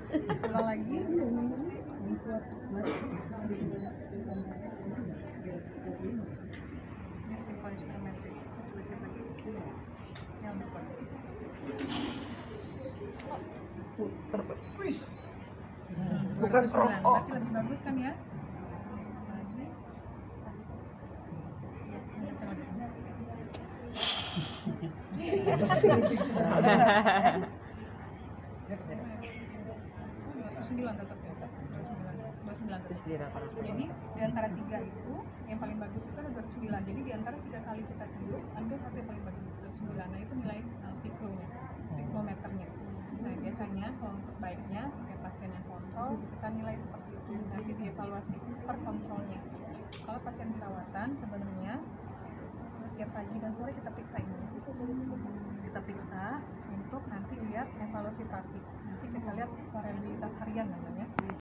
Ulang lagi. Ini simple instrumented. Yang depan. Bukan Tapi lebih bagus kan ya? Sembilan tetap ya, 29 terus. Jadi di antara tiga itu yang paling bagus itu ada 29. Jadi di antara 3 kali kita tidur ambil satu yang paling bagus 29. Nah itu nilai pikronya, pikrometernya. Nah biasanya kalau untuk baiknya setiap pasien yang kontrol kita nilai seperti itu. Nanti dievaluasi per kontrolnya. Kalau pasien perawatan sebenarnya setiap pagi dan sore kita periksa ini. Kita periksa untuk nanti lihat evaluasi praktik. Nanti kita lihat variabilitas harian namanya.